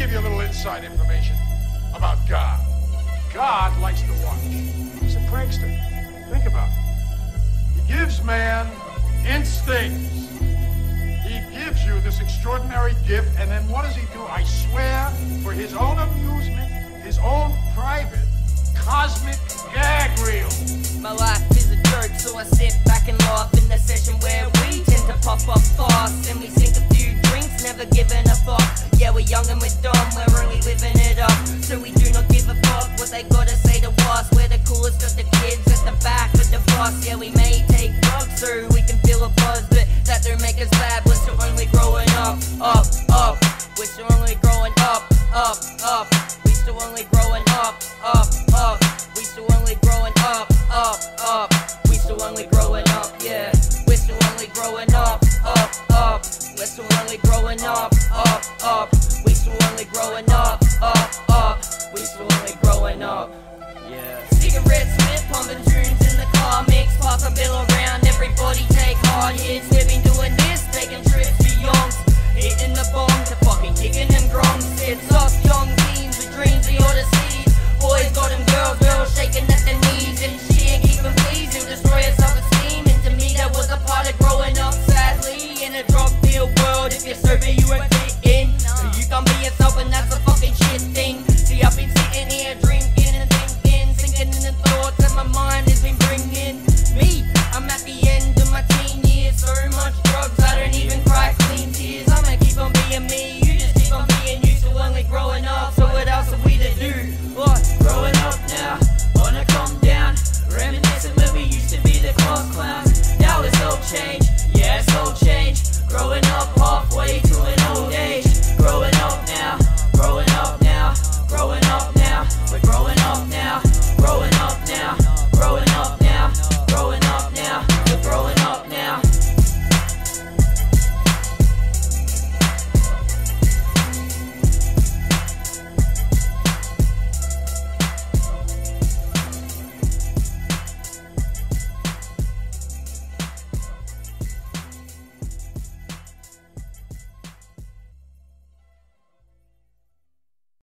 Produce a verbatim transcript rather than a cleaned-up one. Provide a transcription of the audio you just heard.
give you a little inside information about God. God likes to watch. He's a prankster. Think about it. He gives man instincts. He gives you this extraordinary gift, and then what does he do? I swear, for his own amusement, his own private, cosmic gag reel. My life is a joke, so I sit back and laugh in the session where we tend to pop up fast, and we sink a few drinks, never giving a fuck. Yeah, we're young and we're dumb, we're only living it up, so we do not give a fuck what they gotta say to us. We're the coolest of the kids at the back of the bus. Yeah, we may take drugs so we can feel a buzz, but that don't make us bad. We're still only growing up, up, up. We're still only growing up, up, up. We still only growing up, up, up. We still only growing up, up, up. We still only growing up, yeah. We're still only growing up, up, up. We're still only growing up, up, up. We still only growing up, up, up. We still only growing up, yeah. Cigarette smoke, pumping tunes in the car, mix, pass a bill around. Everybody take hard hits. We've been doing this, taking trips.